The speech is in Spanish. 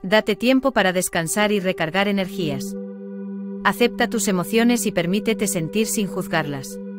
Date tiempo para descansar y recargar energías. Acepta tus emociones y permítete sentir sin juzgarlas.